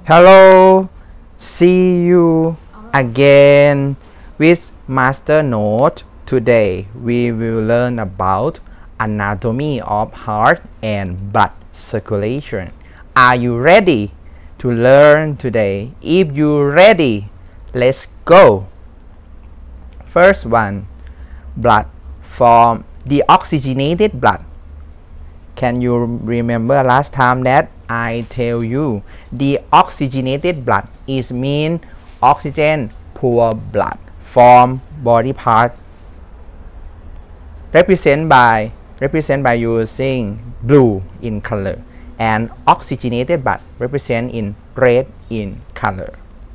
Hello, see you again with Master Note. Today we will learn about anatomy of heart and blood circulation. Are you ready to learn today? If you're ready, let's go. First one, blood from deoxygenated blood. Can you remember last time that I tell you deoxygenated blood is mean oxygen poor blood from body part represent by using blue in color and oxygenated blood represent in red in color.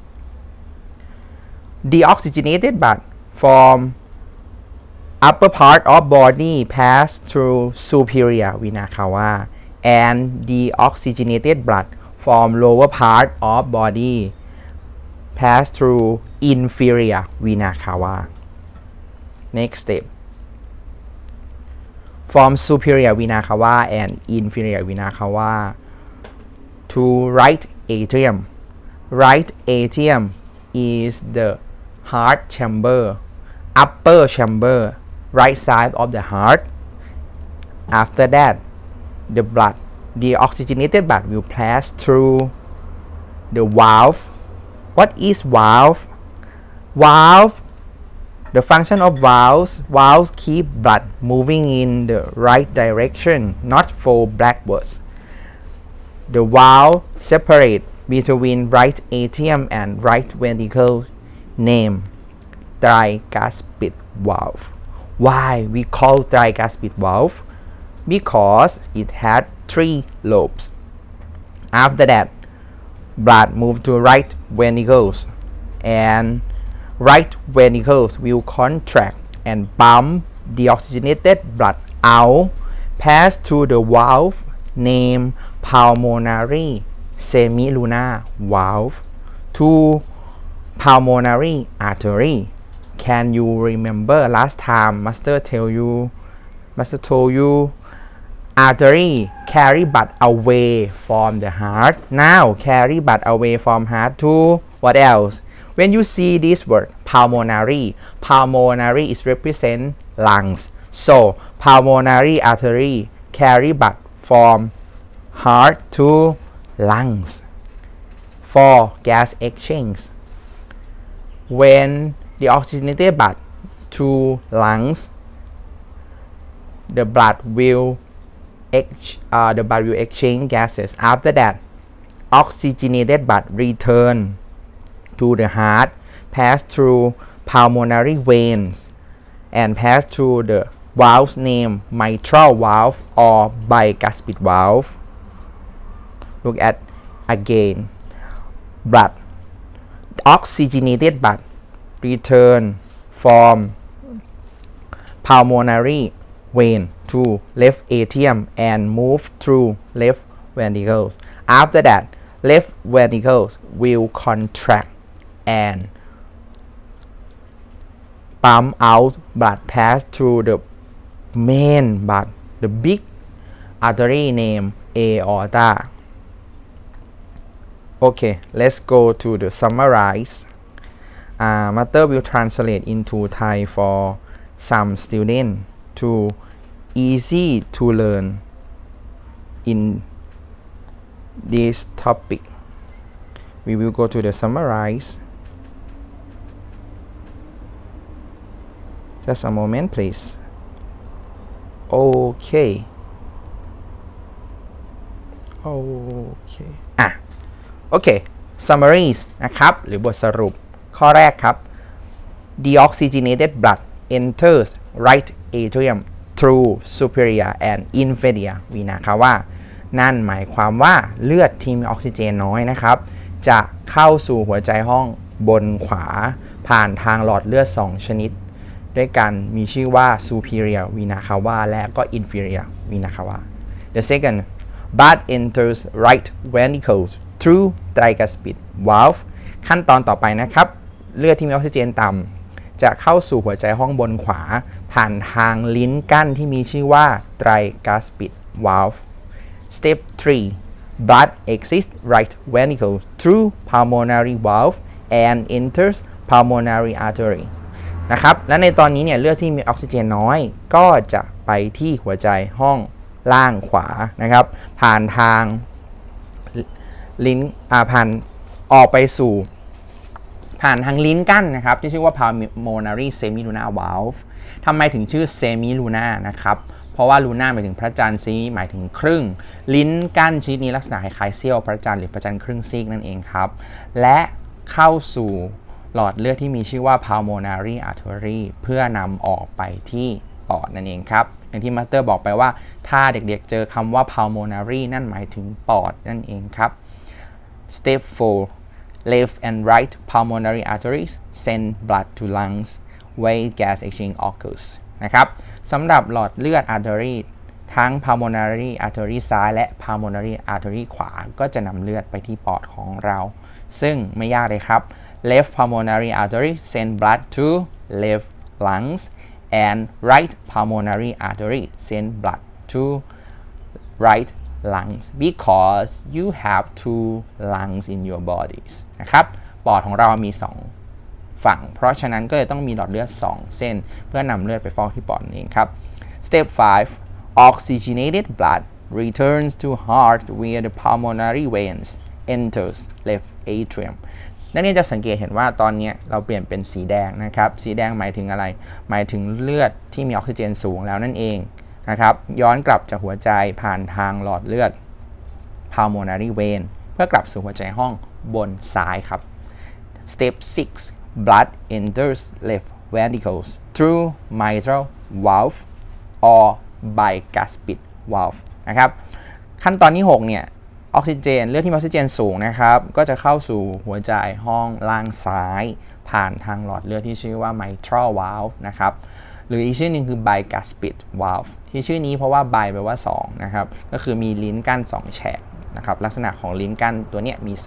Deoxygenated blood from upper part of body pass through superior vena cava and deoxygenated blood from lower part of body pass through inferior vena cava. Next step, from superior vena cava and inferior vena cava to right atrium. Right atrium is the heart chamber, upper chamber, right side of the heart. After that, the oxygenated blood will pass through the valve. What is valve? Valve, the function of valves keep blood moving in the right direction, not flow backwards. The valve separate between right atrium and right ventricle, named tricuspid valve. Why we call tricuspid valve? Because it had 3 lobes. After that, blood move to right ventricles and right ventricles will contract and pump deoxygenated blood out, pass through the valve named pulmonary semilunar valve to pulmonary artery. Can you remember last time Master told you artery carry blood away from the heart. Now carry blood away from heart to what else? When you see this word pulmonary is represent lungs. So pulmonary artery carry blood from heart to lungs for gas exchange. When the oxygenated blood to lungs, the blood will exchange gases. After that, oxygenated blood return to the heart, pass through pulmonary veins and pass through the valve named mitral valve or bicuspid valve. Look at again, blood, oxygenated blood return from pulmonary vein to left atrium and move through left ventricles. After that, left ventricles will contract and pump out blood, pass through the main blood, the big artery named aorta. Okay, let's go to the summarize. Master will translate into Thai for some students to easy to learn in this topic. We will go to the summarize. Just a moment please. Okay. Summaries นะครับหรือบทสรุปข้อแรกครับ deoxygenated blood enters right atrium through superior and inferior vena cava นั่นหมายความว่าเลือดที่มีออกซิเจนน้อยนะครับจะเข้าสู่หัวใจห้องบนขวาผ่านทางหลอดเลือด2ชนิดด้วยกันมีชื่อว่า superior vena cava และก็ inferior vena cava. The second, blood enters right ventricles through tricuspid valve. ขั้นตอนต่อไปนะครับเลือดที่มีออกซิเจนต่ำจะเข้าสู่หัวใจห้องบนขวาผ่านทางลิ้นกั้นที่มีชื่อว่า tricuspid valve. Step 3 blood exits right ventricle through pulmonary valve and enters pulmonary artery นะครับและในตอนนี้เนี่ยเลือดที่มีออกซิเจนน้อยก็จะไปที่หัวใจห้องล่างขวานะครับผ่านทางลิ้นผ่านออกไปสู่ผ่านทางลิ้นกั้นนะครับที่ชื่อว่า pulmonary semilunar valve ทำไมถึงชื่อ semilunar นะครับเพราะว่าลูน่าหมายถึงพระจันทร์ซีหมายถึงครึ่งลิ้นกั้นชนิดนี้ลักษณะคล้ายๆเสี้ยวพระจันทร์หรือพระจันทร์ครึ่งซีกนั่นเองครับและเข้าสู่หลอดเลือดที่มีชื่อว่า pulmonary artery เพื่อนำออกไปที่ปอดนั่นเองครับอย่างที่มาสเตอร์บอกไปว่าถ้าเด็กๆเจอคำว่า pulmonary นั่นหมายถึงปอดนั่นเองครับ Step 4 left and right pulmonary arteries send blood to lungs where gas exchange occurs นะครับสำหรับหลอดเลือด artery ทั้ง pulmonary artery ซ้ายและ pulmonary artery ขวาก็จะนำเลือดไปที่ปอดของเราซึ่งไม่ยากเลยครับ left pulmonary artery send blood to left lungs and right pulmonary artery send blood to right lungs because you have two lungs in your bodies นะครับปอดของเรามี2ฝั่งเพราะฉะนั้นก็เลยต้องมีหลอดเลือด2เส้นเพื่อนำเลือดไปฟอกที่ปอดนั่นเองครับ Step 5 oxygenated blood returns to heart where the pulmonary veins enters left atrium นักเรียนจะสังเกตเห็นว่าตอนนี้เราเปลี่ยนเป็นสีแดงนะครับสีแดงหมายถึงอะไรหมายถึงเลือดที่มีออกซิเจนสูงแล้วนั่นเองนะครับย้อนกลับจากหัวใจผ่านทางหลอดเลือด pulmonary vein เพื่อกลับสู่หัวใจห้องบนซ้ายครับ Step 6 blood enters left ventricles through mitral valve or bicuspid valve นะครับขั้นตอนที่6เนี่ยออกซิเจนเลือดที่มีออกซิเจนสูงนะครับก็จะเข้าสู่หัวใจห้องล่างซ้ายผ่านทางหลอดเลือดที่ชื่อว่า mitral valve นะครับหรืออีกชื่อหนึ่งคือ bicuspid valve ที่ชื่อนี้เพราะว่า bi แปลว่า2นะครับก็คือมีลิ้นกั้น2แฉกนะครับลักษณะของลิ้นกั้นตัวเนี้ยมี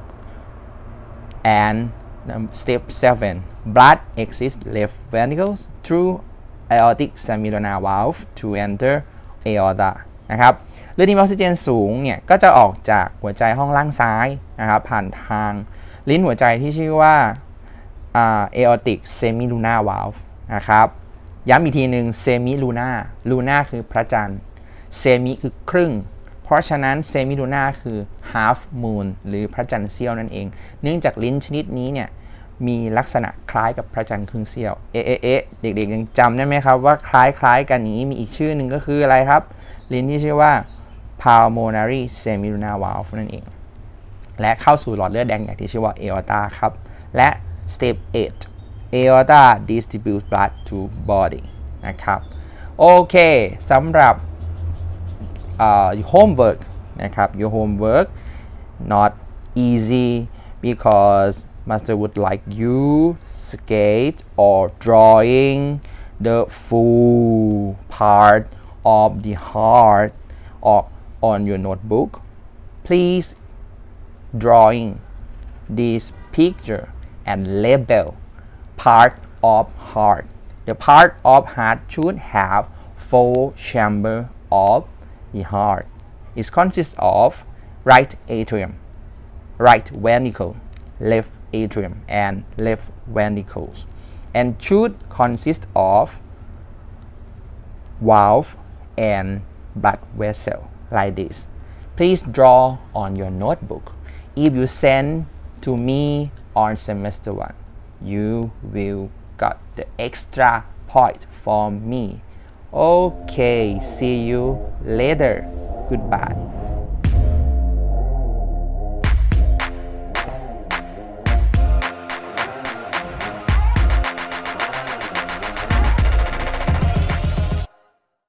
2 and step 7 blood exits left ventricles through aortic semilunar valve to enter aorta นะครับเลือดที่มีออกซิเจนสูงเนี่ยก็จะออกจากหัวใจห้องล่างซ้ายนะครับผ่านทางลิ้นหัวใจที่ชื่อว่า aortic semilunar valve นะครับย้ำอีกทีหนึ่ง semilunar lunar คือพระจันทร์ semi คือครึ่งเพราะฉะนั้น semilunar คือ half moon หรือพระจันทร์เสี้ยวนั่นเองเนื่องจากลิ้นชนิดนี้เนี่ยมีลักษณะคล้ายกับพระจันทร์ครึ่งเสี้ยวเด็กๆยังจำได้ไหมครับว่าคล้ายๆกันนี้มีอีกชื่อหนึ่งก็คืออะไรครับลิ้นที่ชื่อว่า pulmonary semilunar valve นั่นเองและเข้าสู่หลอดเลือดแดงใหญ่ที่ชื่อว่า aorta ครับและ step 8 aorta distributes blood to body นะครับโอเคสำหรับhomework นะครับ your homework not easy because master would like you sketch or drawing the full part of the heart or on your notebook please drawing this picture and label part of heart the part of heart should have 4 chambers of the heart it consists of right atrium right ventricle left atrium and left ventricles and should consist of valve and blood vessel like this please draw on your notebook if you send to me on semester 1 you will got the extra point from me okay see you later goodbye